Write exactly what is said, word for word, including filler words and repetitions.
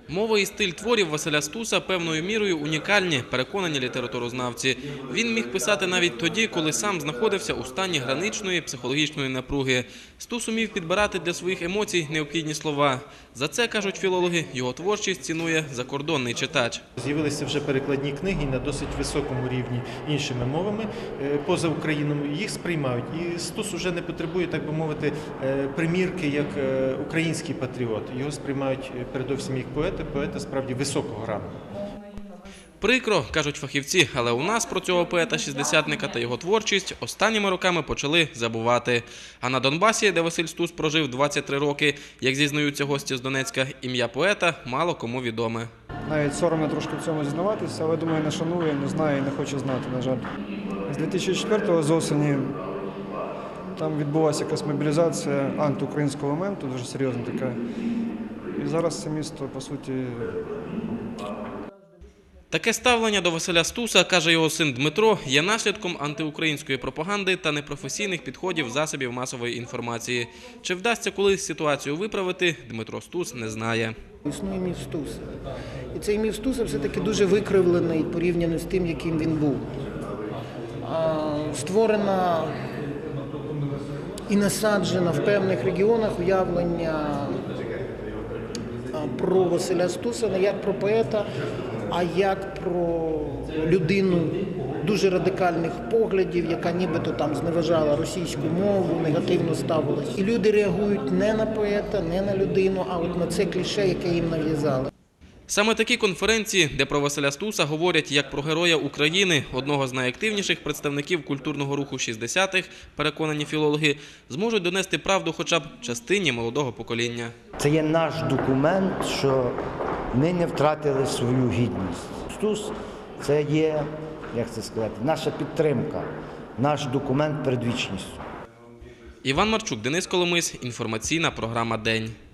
Мова і стиль творів Василя Стуса певною мірою унікальні, переконані літературознавці. Він міг писати навіть тоді, коли сам знаходився у стані граничної психологічної напруги. Стус умів підбирати для своїх емоцій необхідні слова. За це, кажуть філологи, його творчість цінує закордонний читач. З'явилися вже перекладні книги на досить високому рівні іншими мовами поза Україною. Їх сприймають. І Стус вже не потребує, так би мовити, примірки як український патріот. Його сприймають передовсім як поета. Поета справді високого рангу. Прикро, кажуть фахівці, але у нас про цього поета-шістдесятника та його творчість останніми роками почали забувати. А на Донбасі, де Василь Стус прожив двадцять три роки, як зізнаються гості з Донецька, ім'я поета мало кому відоме. Навіть соромно трошки в цьому зізнаватися, але, думаю, не шанує, не знає і не хоче знати, на жаль. З дві тисячі четвертого з осені там відбулася якась мобілізація антиукраїнського моменту, дуже серйозна така. І зараз це місто, по суті... Таке ставлення до Василя Стуса, каже його син Дмитро, є наслідком антиукраїнської пропаганди та непрофесійних підходів засобів масової інформації. Чи вдасться колись ситуацію виправити, Дмитро Стус не знає. Існує міф Стуса. І цей міф Стуса все-таки дуже викривлений порівняно з тим, яким він був. Створена і насаджена в певних регіонах уявлення про Василя Стуса не як про поета, а як про людину дуже радикальних поглядів, яка нібито там зневажала російську мову, негативно ставилась. І люди реагують не на поета, не на людину, а от на це кліше, яке їм нав'язали. Саме такі конференції, де про Василя Стуса говорять як про героя України, одного з найактивніших представників культурного руху шістдесятих, переконані філологи, зможуть донести правду хоча б частині молодого покоління. Це є наш документ, що ми не втратили свою гідність. Стус – це є, як це сказати, наша підтримка, наш документ перед вічністю. Іван Марчук, Денис Коломис, інформаційна програма «День».